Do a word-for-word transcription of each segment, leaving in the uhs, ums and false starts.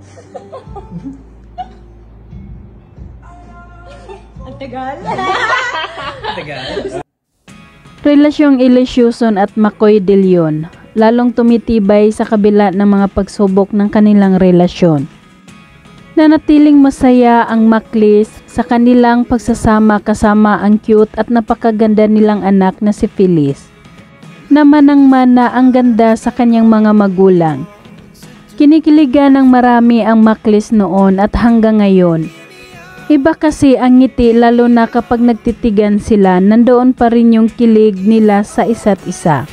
Ang tagal. Tagal. Relasyong Ilyusyon at McCoy De Leon, lalong tumitibay sa kabila ng mga pagsubok ng kanilang relasyon. Nanatiling masaya ang Maclis sa kanilang pagsasama kasama ang cute at napakaganda nilang anak na si Phyllis, na manang-mana ang ganda sa kanyang mga magulang. Kinikiligan ng marami ang Maclis noon at hanggang ngayon. Iba kasi ang ngiti lalo na kapag nagtitigan sila, nandoon pa rin yung kilig nila sa isa't isa.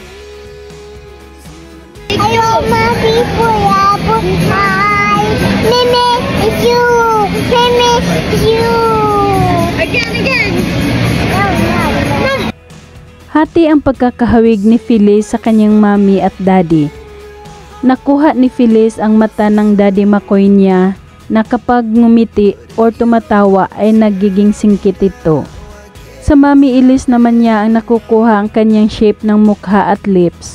Hello, my people, hi. Mimi, it's you. Mimi, it's you. Again, again. No, no, no. Hati ang pagkakahawig ni Phyllis sa kanyang mami at daddy. Nakuha ni Phyllis ang mata ng Daddy McCoy niya na kapag ngumiti o tumatawa ay nagiging singkit ito. Sa Mami Elise naman niya ang nakukuha ang kanyang shape ng mukha at lips.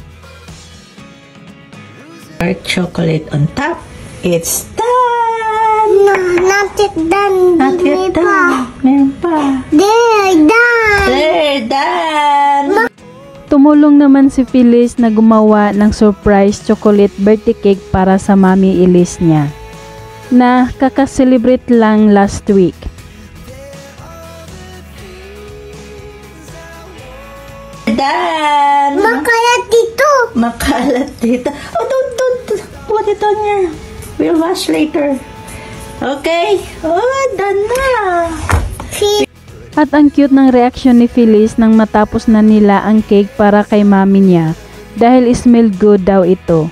Dark chocolate on top. It's done! No, not yet done. Not yet done. Meron pa. There, done. There, done! Tumulong naman si Phyllis na gumawa ng surprise chocolate birthday cake para sa Mami Elise niya, na kakaselebrate lang last week. Done! Makalat dito. Makalat dito. Oh, don't, don't, don't. Put it on your... We'll wash later. Okay? Oh, done na. At ang cute ng reaksyon ni Phyllis nang matapos na nila ang cake para kay mami niya dahil smell good daw ito.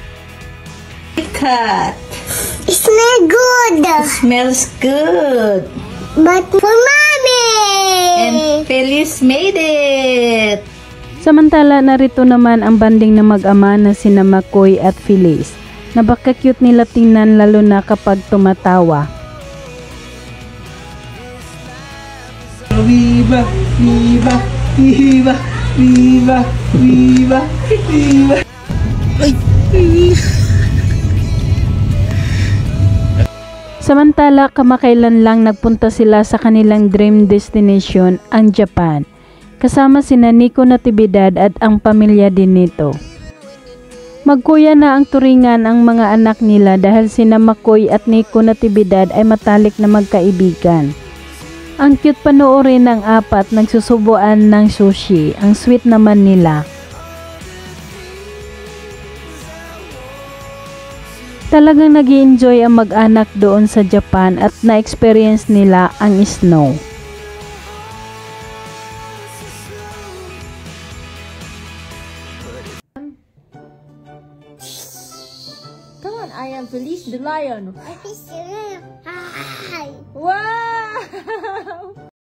Cut. It smells good. Smells good. But for mommy. And Phyllis made it. Samantala, narito naman ang banding na mag-ama na sina McCoy at Phyllis. Napaka-cute nila tingnan lalo na kapag tumatawa. Viva, viva, viva, viva, viva, viva. Samantala, kamakailan lang nagpunta sila sa kanilang dream destination, ang Japan, kasama sina Nico Natividad at ang pamilya din nito. Magkuya na ang turingan ang mga anak nila dahil sina McCoy at Nico Natividad ay matalik na magkaibigan. Ang cute panoorin ng apat nagsusubuan ng sushi, ang sweet naman nila. Talagang nag-i-enjoy ang mag-anak doon sa Japan at na-experience nila ang snow. Come on, I am Felice the Lion. Hi. Wow!